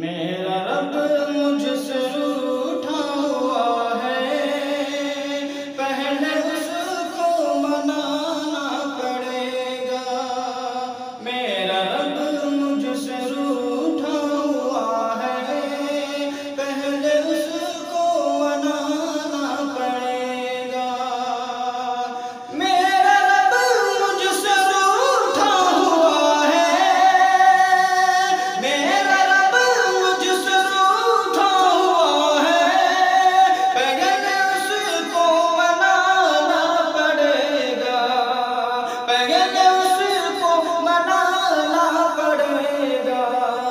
मेरा रब मुझसे रूठा हुआ है, पहले उसको मनाना पड़ेगा। मेरा रब मुझसे रूठा हुआ है, पहले उसको मनाना पड़ेगा। मेरा रब मुझसे रूठा हुआ है, मेरा रब मुझसे रूठा हुआ है, पहले उसको मनाना पड़ेगा, पहले उसको मनाना पड़ेगा।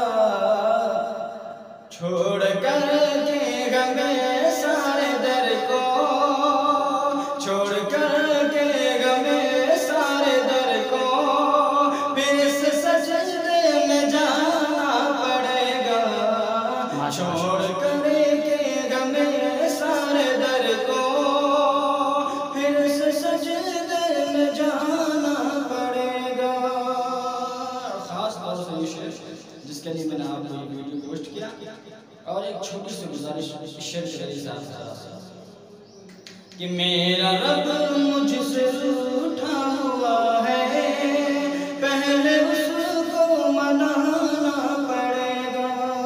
छोड़ कर के गए सारे दर को, छोड़ कर के गए सारे दर को, फिर से सजदे में जाना पड़ेगा। छोड़ कर के गए सारे दर को, फिर से सजदे में जाना पड़ेगा। खास तौर से ये शेर जिसके लिए मैंने आपको ये वीडियो पोस्ट किया, और एक छोटी सी गुजारिश शेर के साथ कि मेरा रब मुझसे रूठा हुआ है, पहले उसको मनाना पड़ेगा।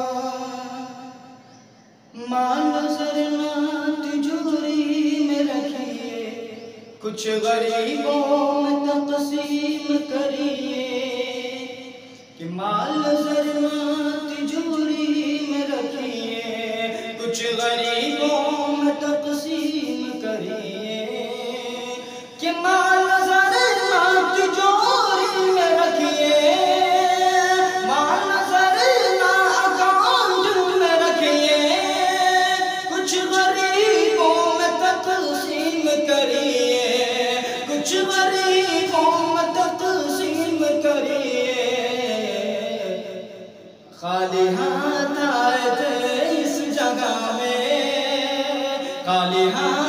माल ज़रना तिजोरी में रखिए, कुछ गरीबों में तक़सीम करिए। कि माल ज़रना तिजोरी में रखिए, कुछ गरीबों में तक़सीम करिए। कि माल ज़रना तिजोरी में रखिए, माल ज़रना अकाउंट में रखिए, कुछ गरीबों में तक़सीम करिए, कुछ गरीबों में तक़सीम करिए। खाली हाथ आए थे इस जगह में, खाली हाथ